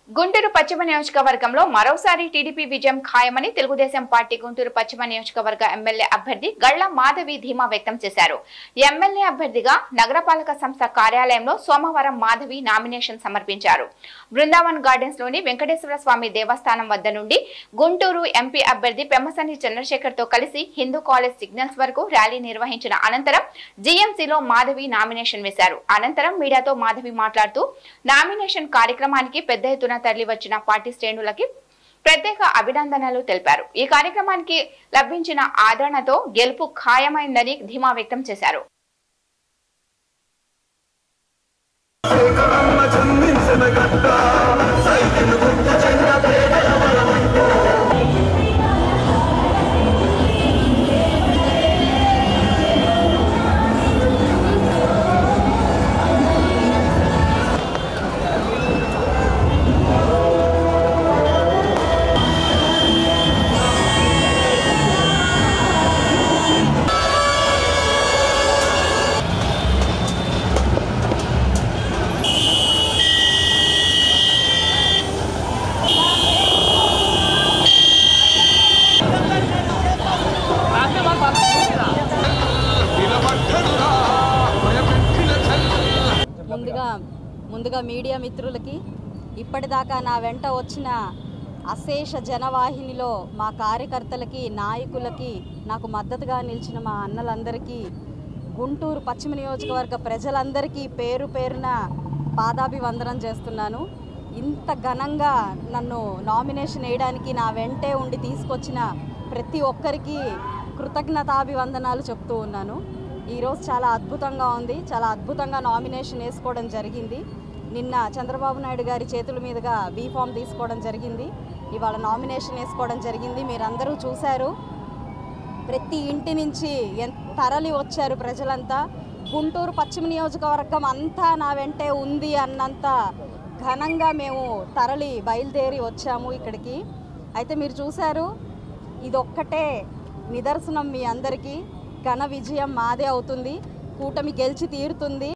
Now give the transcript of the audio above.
గుంటూరు పశ్చిమ నియోజకవర్గంలో మరోసారి టీడీపీ విజయం ఖాయమని తెలుగుదేశం పార్టీ గుంటూరు పశ్చిమ నియోజకవర్గ ఎమ్మెల్యే అభ్యర్థి గళ్ల మాధవి ధీమా వ్యక్తం చేశారు. ఎమ్మెల్యే అభ్యర్థిగా నగరపాలక సంస్థ కార్యాలయంలో సోమవారం మాధవి నామినేషన్ సమర్పించారు. బృందావన్ గార్డెన్స్ లోని వెంకటేశ్వర స్వామి దేవస్థానం వద్ద నుండి గుంటూరు ఎంపీ అభ్యర్థి పెమ్మసాని చంద్రశేఖర్ తో కలిసి హిందూ కాలేజ్ సిగ్నల్స్ వరకు ర్యాలీ నిర్వహించిన అనంతరం జీఎంసీలో మాధవి నామినేషన్ వేశారు. అనంతరం మీడియాతో మాధవి మాట్లాడుతూ నామినేషన్ కార్యక్రమానికి పెద్ద ఎత్తున తరలి వచ్చిన పార్టీ శ్రేణులకి ప్రత్యేక అభినందనలు తెలిపారు. ఈ కార్యక్రమానికి లభించిన ఆదరణతో గెలుపు ఖాయమైందని ధీమా వ్యక్తం చేశారు. ముందుగా మీడియా మిత్రులకి ఇప్పటిదాకా నా వెంట వచ్చిన అశేష జనవాహినిలో మా కార్యకర్తలకి నాయకులకి నాకు మద్దతుగా నిలిచిన మా అన్నలందరికీ గుంటూరు పశ్చిమ నియోజకవర్గ ప్రజలందరికీ పేరు పేరున పాదాభివందనం చేస్తున్నాను. ఇంత ఘనంగా నన్ను నామినేషన్ వేయడానికి నా వెంటే ఉండి తీసుకొచ్చిన ప్రతి ఒక్కరికి కృతజ్ఞతాభివందనాలు చెప్తూ ఉన్నాను. ఈరోజు చాలా అద్భుతంగా ఉంది. చాలా అద్భుతంగా నామినేషన్ వేసుకోవడం జరిగింది. నిన్న చంద్రబాబు నాయుడు గారి చేతుల మీదుగా బీ ఫామ్ తీసుకోవడం జరిగింది. ఇవాళ నామినేషన్ వేసుకోవడం జరిగింది. మీరందరూ చూశారు. ప్రతి ఇంటి నుంచి తరలి వచ్చారు ప్రజలంతా. గుంటూరు పశ్చిమ నియోజకవర్గం అంతా నా వెంటే ఉంది అన్నంత ఘనంగా మేము తరలి బయలుదేరి వచ్చాము ఇక్కడికి. అయితే మీరు చూశారు, ఇదొక్కటే నిదర్శనం మీ అందరికీ. ఘన విజయం మాదే అవుతుంది. కూటమి గెలిచి తీరుతుంది.